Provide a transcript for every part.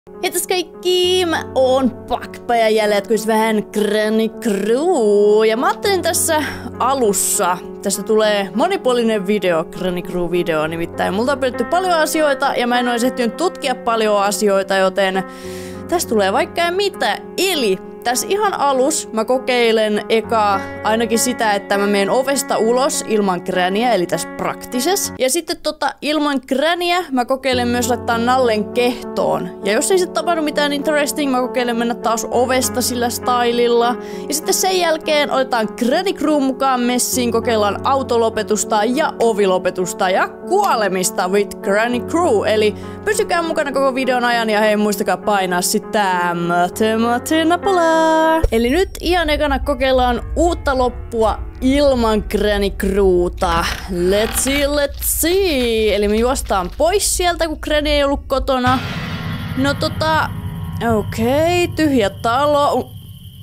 Heitäs kaikki, mä oon Pakpa ja jälleen vähän Granny Crew. Ja mä ajattelin tässä alussa, tästä tulee monipuolinen video, Granny Crew video nimittäin. Multa on pyydetty paljon asioita ja mä en ois ehtinyt tutkia paljon asioita, joten tästä tulee vaikka mitä. Eli tässä ihan alus mä kokeilen ainakin sitä, että mä menen ovesta ulos ilman Grannyä, eli tässä praktisessa. Ja sitten ilman Grannyä mä kokeilen myös laittaa nallen kehtoon. Ja jos ei sitten tapahdu mitään interesting, mä kokeilen mennä taas ovesta sillä stylilla. Ja sitten sen jälkeen otetaan Granny Crew mukaan messiin, kokeillaan autolopetusta ja ovilopetusta ja kuolemista with Granny Crew. Eli pysykää mukana koko videon ajan ja hei, muistakaa painaa sitä napalaa. Eli nyt ihan ekana kokeillaan uutta loppua ilman Granny Crewta. Let's see. Eli me juostaan pois sieltä, kun Granny ei ollut kotona. No okei, tyhjä talo.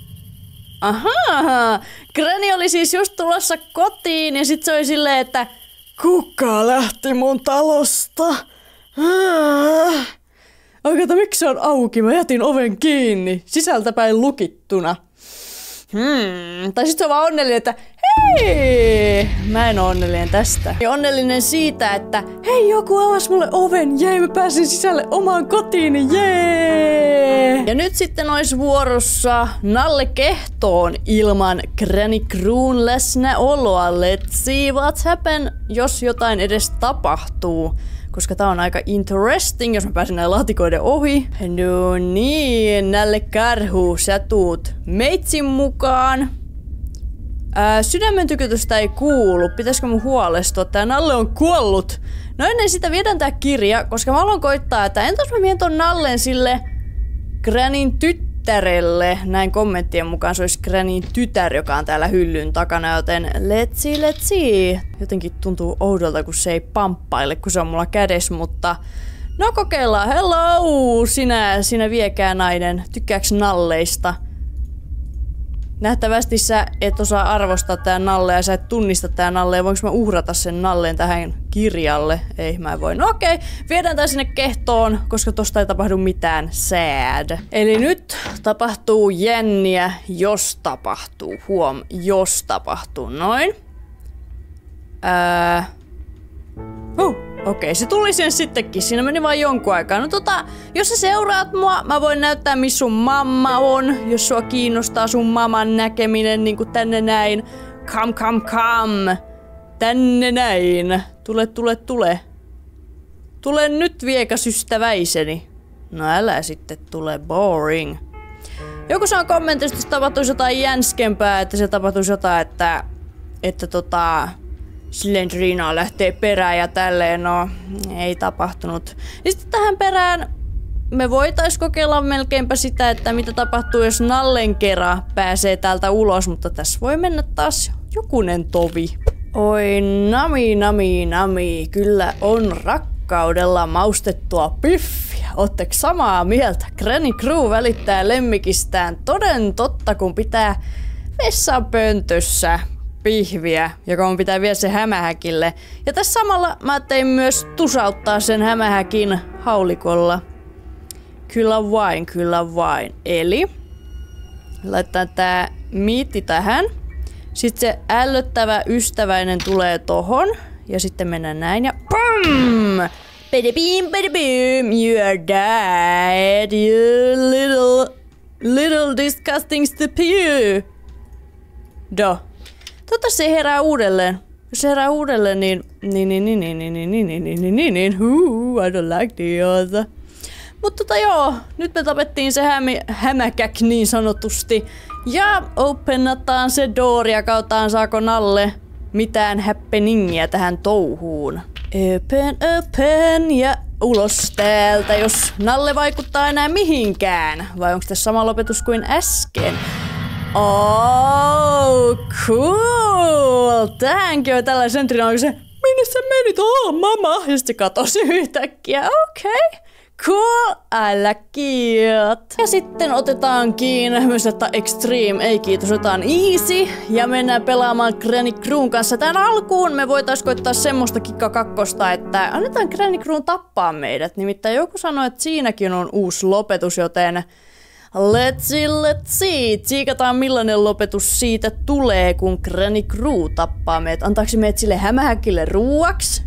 Ahaa, Granny oli siis just tulossa kotiin ja sit se oli silleen, että kuka lähti mun talosta? Oikeeta, miksi se on auki? Mä jätin oven kiinni, sisältäpäin lukittuna. Tai sit se on vaan onnellinen, että hei! Mä en oo onnellinen tästä. Ja onnellinen siitä, että hei, joku avasi mulle oven, jee, mä pääsin sisälle omaan kotiini, jee! Ja nyt sitten ois vuorossa nalle kehtoon ilman Granny Crewn läsnäoloa. Let's see what's happen, jos jotain edes tapahtuu. Koska tää on aika interesting, jos mä pääsen näin laatikoiden ohi. No niin, Nalle Karhu, sä tuut meitsin mukaan. Sydämen tykytystä ei kuulu. Pitäisikö mun huolestua? Tää Nalle on kuollut. No ennen sitä viedään tää kirja, koska mä haluan koittaa, että entäs mä vien ton Nallen sille Grannyn tyttärelle. Näin kommenttien mukaan se olisi Grannyn tytär, joka on täällä hyllyn takana, joten let's see. Jotenkin tuntuu oudolta, kun se ei pamppaile, kun se on mulla kädessä, mutta no kokeillaan. Hello! Sinä viekää nainen. Tykkääks nalleista? Nähtävästi sä et osaa arvostaa tää Nalle ja sä et tunnista tää Nalle. Ja voinko mä uhrata sen Nalleen tähän kirjalle? Ei, mä en voi. No okei, viedään tää sinne kehtoon, koska tosta ei tapahdu mitään sad. Eli nyt tapahtuu jänniä, jos tapahtuu. Huom, jos tapahtuu. Noin. Okei, se tuli sen sittenkin. Siinä meni vain jonkun aikaa. No jos sä seuraat mua, mä voin näyttää, missä sun mamma on. Jos sua kiinnostaa sun maman näkeminen, niinku tänne näin. Come. Tänne näin. Tule. Tule nyt, viekas ystäväiseni. No älä sitten tule, boring. Joku saa kommentista, että tapahtuisi jotain jänskempää, että se tapahtuisi jotain, että Slendrina lähtee perään ja tälleen, no ei tapahtunut. Ja sitten tähän perään me voitais kokeilla melkeinpä sitä, että mitä tapahtuu, jos Nallen kera pääsee täältä ulos, mutta tässä voi mennä taas jokunen tovi. Oi nami, kyllä on rakkaudella maustettua piffiä. Ootteko samaa mieltä? Granny Crew välittää lemmikistään toden totta, kun pitää vessanpöntössä pihviä, joka mun pitää viedä se hämähäkille. Ja tässä samalla mä tein myös tusauttaa sen hämähäkin haulikolla. Kyllä vain. Eli laittaa tää miitti tähän. Sitten se ällöttävä ystäväinen tulee tohon. Ja sitten mennään näin ja PUM! Pedibim, you are dead, you little disgusting stupid. Se herää uudelleen. Jos se herää uudelleen, niin I don't like the other. Mutta joo, nyt me tapettiin se hämäkäk niin sanotusti. Ja openataan se door ja kautaan saako Nalle mitään happeningia tähän touhuun. Open ja ulos täältä, jos Nalle vaikuttaa enää mihinkään. Vai onko tässä sama lopetus kuin äsken? Oh, cool! Tähänkin on tällainen sentrina, kun se, minne sä menit? Oh, mama! Ja sitten se katosi yhtäkkiä. Okei. Cool, I like it. Ja sitten otetaankin myös että Extreme, ei kiitos, otetaan Easy. Ja mennään pelaamaan Granny Crewn kanssa. Tän alkuun me voitais koittaa semmoista kikka kakkosta, että annetaan Granny Crewn tappaa meidät. Nimittäin joku sanoi, että siinäkin on uusi lopetus, joten let's see. Tsiikataan millainen lopetus siitä tulee, kun Granny Crew tappaa meidät. Antaako meidät sille hämähäkille ruuaksi?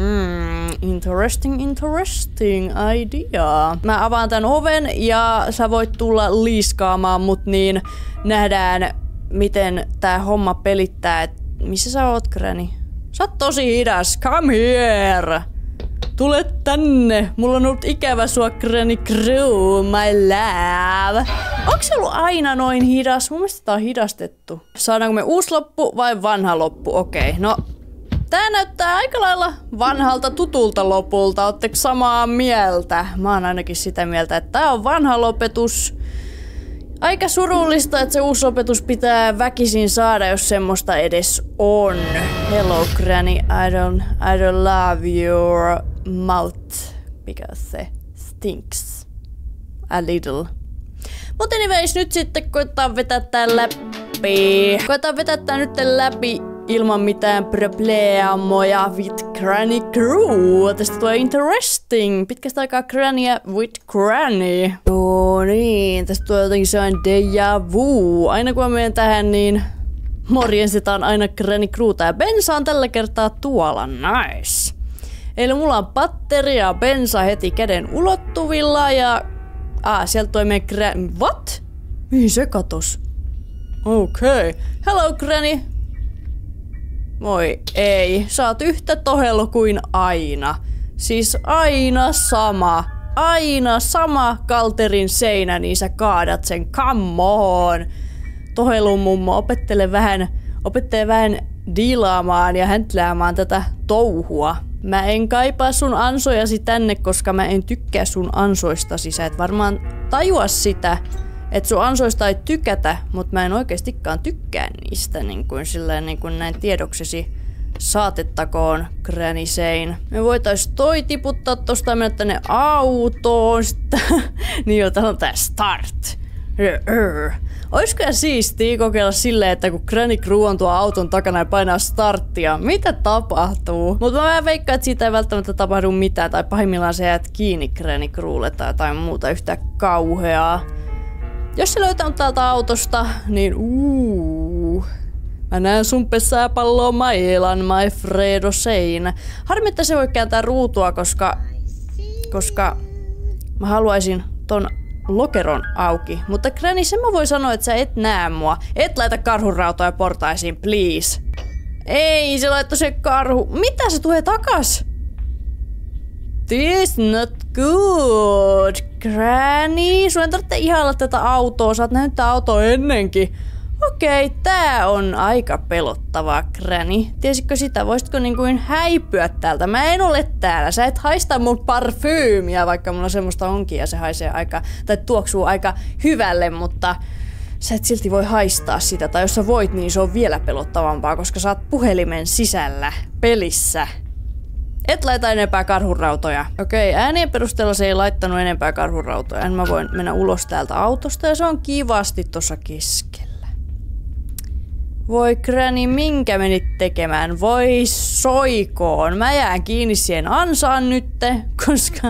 Interesting idea. Mä avaan tän oven ja sä voit tulla liiskaamaan mut, niin nähdään miten tää homma pelittää. Et missä sä oot, Granny? Sä oot tosi hidas. Come here! Tule tänne. Mulla on ollut ikävä sua, Granny Crew, my love. Onks se ollut aina noin hidas? Mun mielestä tää on hidastettu. Saadaanko me uusi loppu vai vanha loppu? Okei, no. Tää näyttää aika lailla vanhalta tutulta lopulta. Ootteko samaa mieltä? Mä oon ainakin sitä mieltä, että tää on vanha lopetus. Aika surullista, että se uusi lopetus pitää väkisin saada, jos semmoista edes on. Hello, Granny, I don't love your mouth because se stinks a little. Mutta anyways, nyt sitten koetaan vetää tää läpi. Koetaan vetää tää nyt läpi ilman mitään probleemoja with Granny Crew. Tästä tulee interesting. Pitkästä aikaa Grannyä with Granny. No niin, tästä tulee jotenkin sellainen deja vu. Aina kun mä menen tähän, niin morjensetaan aina Granny Crewta. Ja bensa on tällä kertaa tuolla. Nice. Eli mulla on batteri ja bensa heti käden ulottuvilla ja... sieltä toi meidän Granny... What? Mihin se katos? Okei. Hello, Granny. Moi ei, sä oot yhtä tohelo kuin aina. Siis aina sama kalterin seinä, niin sä kaadat sen, come on. Tohelun mummo, opettele vähän diilaamaan ja häntläämään tätä touhua. Mä en kaipaa sun ansojasi tänne, koska mä en tykkää sun ansoistasi. Sä et varmaan tajua sitä, että sun ansoista ei tykätä, mutta mä en oikeastikaan tykkää niistä, niin kuin näin tiedoksesi saatettakoon, Granny Sein. Me voitais toi tiputtaa tosta ja mennä tänne autoon. Niin jo, täällä on tää start. Oisko siistiä kokeilla silleen, että kun Granny Crew on tuo auton takana ja painaa starttia, mitä tapahtuu? Mutta mä veikkaan, että siitä ei välttämättä tapahdu mitään, tai pahimmillaan se jäät kiinni Granny Crewlle tai jotain muuta yhtä kauheaa. Jos se löytää täältä autosta, niin mä näen sun pesäpalloa mailan, my Fredo Sein. Harmi, että se voi kääntää ruutua, koska mä haluaisin ton lokeron auki. Mutta Granny, sen mä voin sanoa, että sä et näe mua. Et laita karhunrautoja portaisiin, please. Ei, se laittoi se karhu. Mitä se tulee takas? This not good, Granny. Sun ei tarvitse ihailla tätä autoa, sä oot nähnyt tää autoa ennenkin. Okei, tää on aika pelottavaa, Granny. Tiesitkö sitä? Voisitko niin häipyä täältä? Mä en ole täällä. Sä et haista mun parfyymiä, vaikka mulla semmoista onkin ja se haisee tai tuoksuu aika hyvälle, mutta sä et silti voi haistaa sitä. Tai jos sä voit, niin se on vielä pelottavampaa, koska sä oot puhelimen sisällä pelissä. Et laita enempää karhunrautoja. Okei, äänien perusteella se ei laittanut enempää karhunrautoja. Mä voin mennä ulos täältä autosta ja se on kivasti tossa keskellä. Voi Granny, minkä menit tekemään? Voi soikoon. Mä jään kiinni siihen ansaan nytte, koska...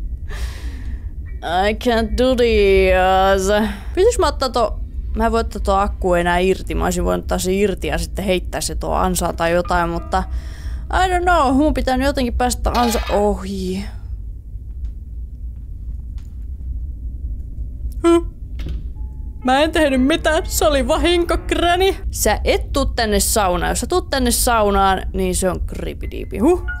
I can't do this. Pitäis mä ottaa Mä en voi ottaa tuo akku enää irti. Mä olisin voinut ottaa se irti ja sitten heittää se tuo ansaan tai jotain, mutta... I don't know, mun pitää nyt jotenkin päästä ansa ohi. Mä en tehnyt mitään, se oli vahinko, Granny. Sä et tuu tänne saunaan. Jos sä tuut tänne saunaan, niin se on creepy-deepy.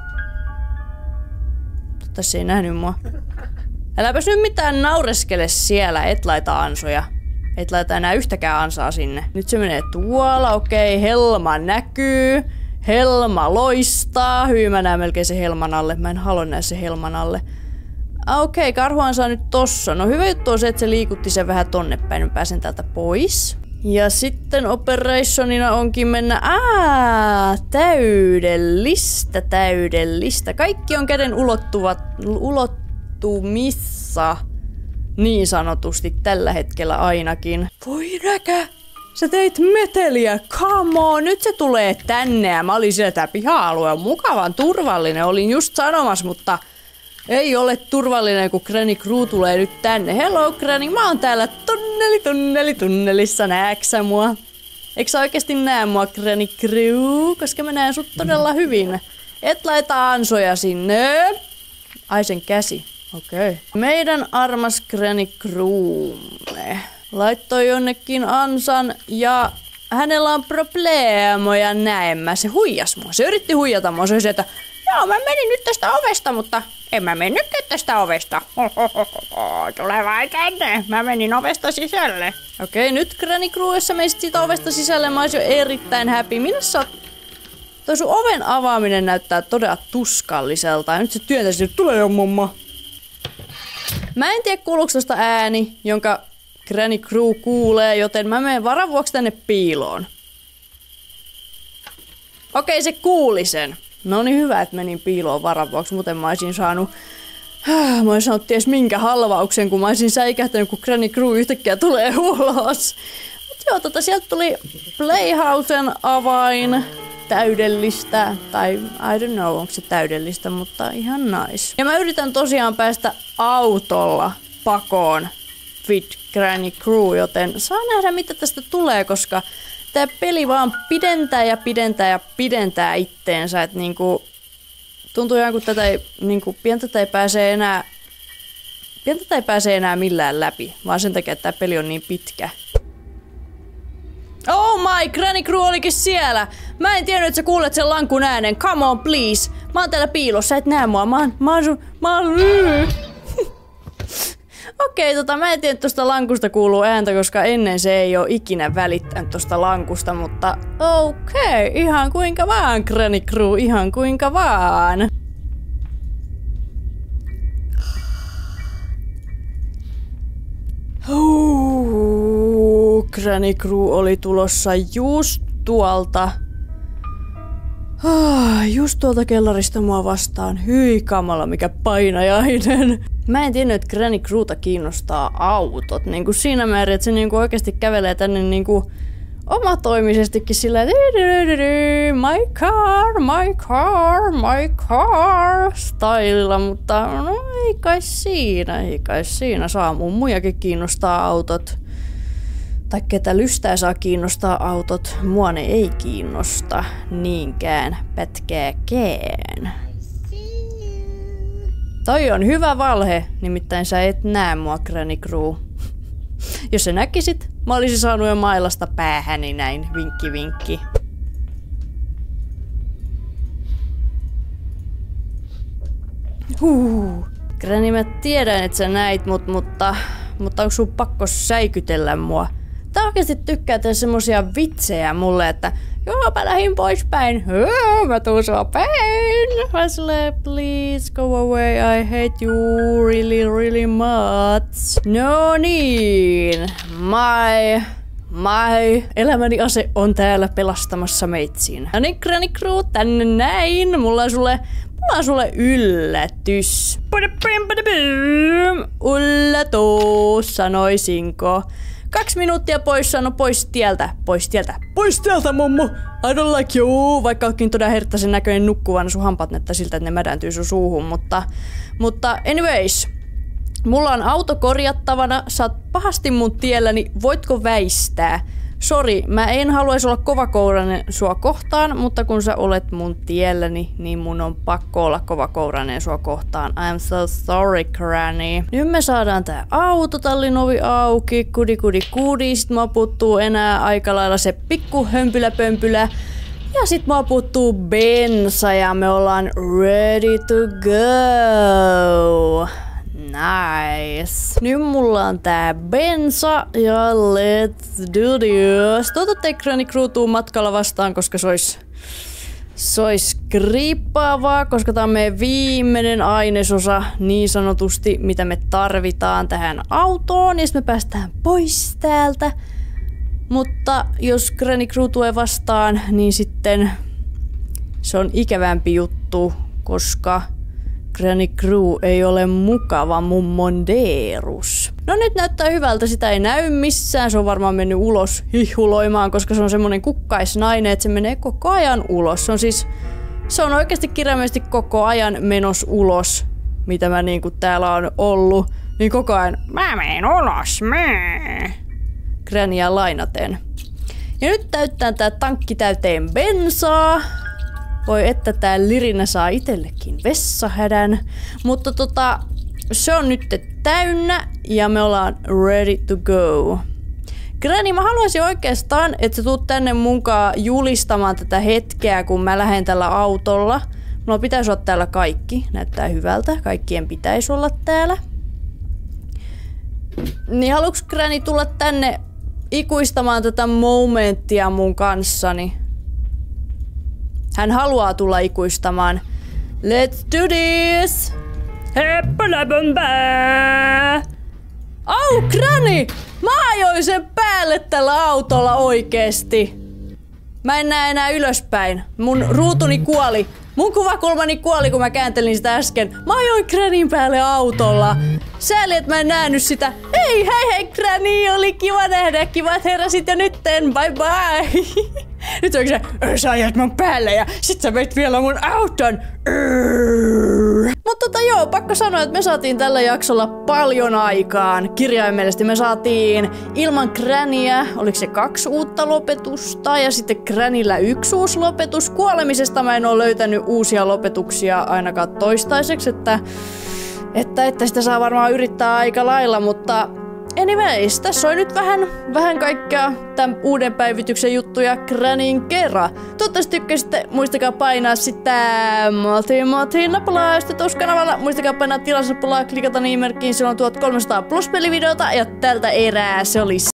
Tässä ei nähnyt mua. Äläpäs nyt mitään naureskele siellä, et laita ansoja. Et laita enää yhtäkään ansaa sinne. Nyt se menee tuolla, okei, helma näkyy. Helma loistaa. Hyvin mä näen melkein se helman alle. Mä en halua nähdä se helman alle. Okei, karhuan saa nyt tossa. No hyvä juttu on se, että se liikutti sen vähän tonne päin. Mä pääsen täältä pois. Ja sitten operationina onkin mennä... täydellistä. Kaikki on käden tapahtumissa. Niin sanotusti tällä hetkellä ainakin. Voi räkä! Sä teit meteliä, come on, nyt se tulee tänne ja mä olin siellä, tää piha-alue on mukavan turvallinen, olin just sanomassa, mutta ei ole turvallinen, kun Granny Crew tulee nyt tänne. Hello Granny, mä oon täällä tunnelissa, nääksä mua? Eikö sä oikeesti näe mua Granny Crew, koska mä näen sut todella hyvin. Et laita ansoja sinne. Ai sen käsi, okei. Meidän armas Granny Crewmme laittoi jonnekin ansan ja hänellä on probleemoja näemmä. Se huijas mua. Se yritti huijata mua. Se oli se, että joo, mä menin nyt tästä ovesta, mutta en mä mennytkään tästä ovesta. Tule vain tänne. Mä menin ovesta sisälle. Okei, nyt Granny Crew, jos sä menisit siitä ovesta sisälle, mä ois jo erittäin happy. Minä sä oot? Toi sun oven avaaminen näyttää todella tuskalliselta. Ja nyt se työntäisi, että tule jo mummo. Mä en tiedä kuuluuko tosta ääni, jonka Granny Crew kuulee, joten mä menen varan vuoksi tänne piiloon. Okei, se kuuli sen. No niin hyvä, että menin piiloon varan vuoksi, muuten mä olisin saanut ties minkä halvauksen, kun mä olisin säikähtänyt, kun Granny Crew yhtäkkiä tulee ulos. Mut joo, sieltä tuli Playhousen avain. Täydellistä, tai I don't know, onko se täydellistä, mutta ihan nice. Ja mä yritän tosiaan päästä autolla pakoon Fit Granny Crew, joten saa nähdä mitä tästä tulee, koska tää peli vaan pidentää itteensä, että niinku tuntuu ihan kuin tätä ei, niinku pientä ei pääse enää millään läpi, vaan sen takia, että tää peli on niin pitkä. Oh my, Granny Crew olikin siellä! Mä en tiennyt, että sä kuulet sen lankun äänen. Come on, please! Mä oon täällä piilossa, et näe mua. Okei, mä en tiedä, että tosta lankusta kuuluu ääntä, koska ennen se ei oo ikinä välittänyt tosta lankusta, mutta okei, ihan kuinka vaan, Granny Crew, ihan kuinka vaan. Granny Crew oli tulossa just tuolta kellarista mua vastaan. Hyi kamala, mikä painajainen. Mä en tiennyt, että Granny Crewta kiinnostaa autot. Niinku siinä määrin, että se niinku oikeasti kävelee tänne niinku omatoimisestikin sillä my car stylella, mutta no ei kai siinä. Saa mummujakin kiinnostaa autot. Tai ketä lystää saa kiinnostaa autot, mua ne ei kiinnosta niinkään pätkääkään. Toi on hyvä valhe, nimittäin sä et näe mua, Granny Crew. Jos sä näkisit, mä olisin saanut jo mailasta päähäni näin, vinkki vinkki. Granny, mä tiedän, että sä näit mutta onko sun pakko säikytellä mua? Tää oikeesti tykkää tehdä semmosia vitsejä mulle, että joo, mä lähdin poispäin. Mä tuun sua päin. Mä silleen, please go away, I hate you really much. No niin, my elämäni ase on täällä pelastamassa meitsiin. No niin, Granny Crew, tänne näin. Mulla on sulle yllätys. Yllätys, sanoisinko. 2 minuuttia pois, sano pois tieltä, mummo. I don't like you. Vaikka ootkin todella herttaisen näköinen nukkuvana, sun hampaat näyttää siltä, että ne mädäntyy sun suuhun, mutta anyways. Mulla on auto korjattavana, sä oot pahasti mun tielläni, voitko väistää? Sori, mä en haluaisi olla kovakourainen sua kohtaan, mutta kun sä olet mun tielläni, niin mun on pakko olla kovakourainen sua kohtaan. I'm so sorry, Granny. Nyt me saadaan tää autotallin ovi auki, kudi, sit mua puuttuu enää aika lailla se pikku hömpyläpömpylä. Ja sit mua puuttuu bensa ja me ollaan ready to go. Nice. Nyt mulla on tää bensa ja let's do this. Toivottavasti Granny Crew tuu matkalla vastaan, koska se ois kriippaavaa, koska tää on meidän viimeinen ainesosa niin sanotusti, mitä me tarvitaan tähän autoon, ja me päästään pois täältä. Mutta jos Granny Crew tulee vastaan, niin sitten se on ikävämpi juttu, koska Granny Crew ei ole mukava mummon deerus. No nyt näyttää hyvältä, sitä ei näy missään. Se on varmaan mennyt ulos hihuloimaan, koska se on semmonen kukkaisnainen, että se menee koko ajan ulos. Se on oikeasti kirjaimellisesti koko ajan menos ulos, mitä mä niinku täällä on ollut. Niin koko ajan, mä menen ulos, Grannyä lainaten. Ja nyt täyttää tää tankki täyteen bensaa. Voi että tää Lirinä saa itellekin vessahädän. Mutta se on nyt täynnä ja me ollaan ready to go. Granny, mä haluaisin oikeastaan, että sä tuut tänne mukaan julistamaan tätä hetkeä, kun mä lähden tällä autolla. Mulla pitäisi olla täällä kaikki. Näyttää hyvältä. Kaikkien pitäisi olla täällä. Niin haluuks Granny tulla tänne ikuistamaan tätä momenttia mun kanssani? Hän haluaa tulla ikuistamaan. Let's do this! Au, Granny! Mä ajoin sen päälle tällä autolla oikeesti. Mä en näe enää ylöspäin. Mun ruutuni kuoli. Mun kuvakulmani kuoli, kun mä kääntelin sitä äsken. Mä ajoin Grannyn päälle autolla. Sääli, että mä en nähnyt sitä. Hei Granny, oli kiva nähdä. Kiva, että heräsit ja nytten. Bye bye. Nyt onko sä ajat mun päälle ja sit sä veit vielä mun auton. Mutta joo, pakko sanoa, että me saatiin tällä jaksolla paljon aikaan. Kirjaimellisesti me saatiin ilman Grannyä, oliko se 2 uutta lopetusta ja sitten Grannyllä 1 uusi lopetus. Kuolemisesta mä en oo löytänyt uusia lopetuksia ainakaan toistaiseksi, että sitä saa varmaan yrittää aika lailla, mutta anyways, tässä on nyt vähän kaikkea tämän uuden päivityksen juttuja Grannyn kerran. Toivottavasti tykkäsitte, muistakaa painaa sitä nappulaa kanavalla. Muistakaa painaa tilausnappulaa, klikata nimimerkkiin, silloin 1300 plus pelivideota ja tältä erää se oli